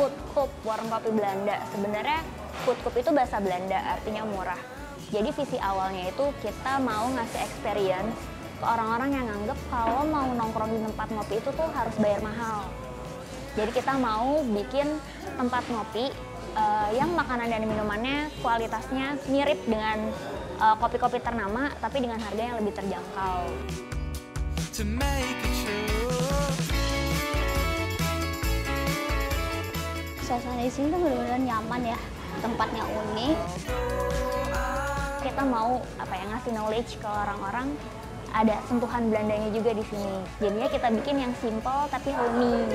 Food Cup, warung kopi Belanda. Sebenarnya Food Cup itu bahasa Belanda, artinya murah. Jadi visi awalnya itu kita mau ngasih experience ke orang-orang yang nganggep kalau mau nongkrong di tempat ngopi itu tuh harus bayar mahal. Jadi kita mau bikin tempat ngopi yang makanan dan minumannya kualitasnya mirip dengan kopi-kopi ternama, tapi dengan harga yang lebih terjangkau. Suasana di sini tuh benar-benar nyaman ya, tempatnya unik. Kita mau ngasih knowledge ke orang-orang, ada sentuhan Belandanya juga di sini. Jadinya kita bikin yang simple tapi homey.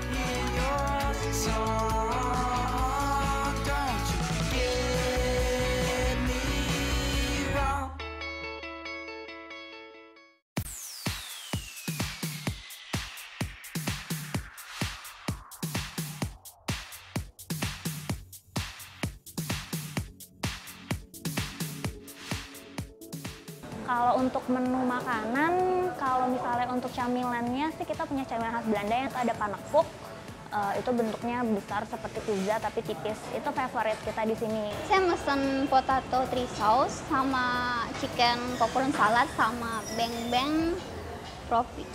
Kalau untuk menu makanan, kalau misalnya untuk camilannya sih kita punya camilan khas Belanda yang ada panekuk. Itu bentuknya besar seperti pizza tapi tipis. Itu favorit kita di sini. Saya mesen potato three sauce sama chicken popcorn salad sama beng-beng profi.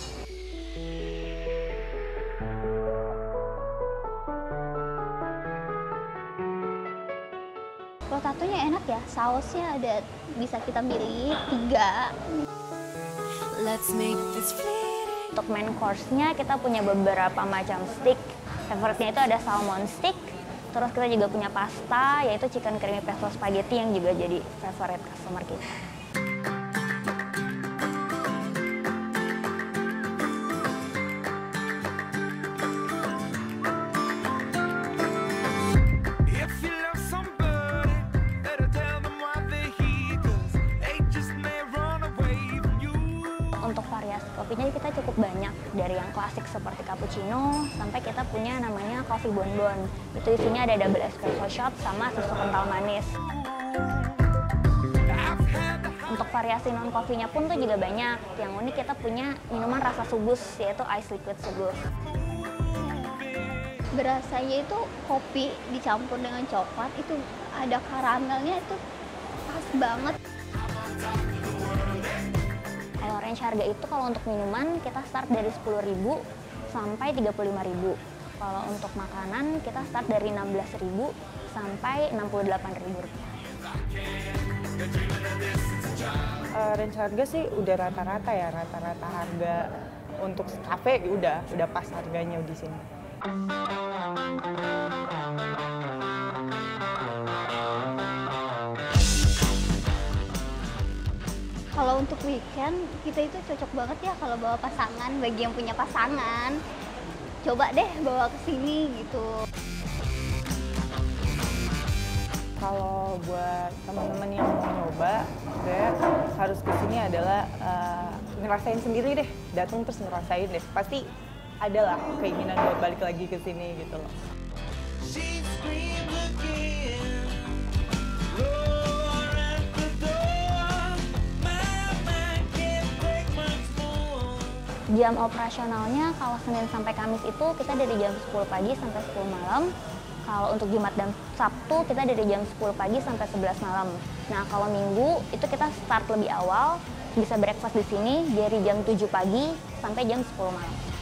Potatonya enak ya, sausnya ada bisa kita pilih 3. Untuk main course-nya kita punya beberapa macam steak. Favoritnya itu ada salmon steak. Terus kita juga punya pasta, yaitu chicken creamy pesto spaghetti yang juga jadi favorit customer kita. Untuk variasi kopinya kita cukup banyak, dari yang klasik seperti cappuccino sampai kita punya namanya coffee bonbon. Itu isinya ada double espresso shot sama susu kental manis. Untuk variasi non coffee-nya pun tuh juga banyak. Yang unik kita punya minuman rasa subus, yaitu ice liquid subus. Berasanya itu kopi dicampur dengan coklat, itu ada karamelnya, itu pas banget. Kalau range harga itu kalau untuk minuman kita start dari 10.000 sampai 35.000. Kalau untuk makanan kita start dari 16.000 sampai 68.000 rupiah. Range harga sih udah rata-rata ya, rata-rata harga untuk kafe udah pas harganya di sini. Kalau untuk weekend, kita itu cocok banget ya kalau bawa pasangan. Bagi yang punya pasangan, coba deh bawa ke sini gitu. Kalau buat teman-teman yang mau nyoba, saya harus ke sini adalah ngerasain sendiri deh. Datang terus ngerasain deh. Pasti ada lah keinginan buat balik lagi ke sini gitu loh. Jam operasionalnya kalau Senin sampai Kamis itu kita dari jam 10 pagi sampai 10 malam. Kalau untuk Jumat dan Sabtu kita dari jam 10 pagi sampai 11 malam. Nah, kalau Minggu itu kita start lebih awal, bisa breakfast di sini dari jam 7 pagi sampai jam 10 malam.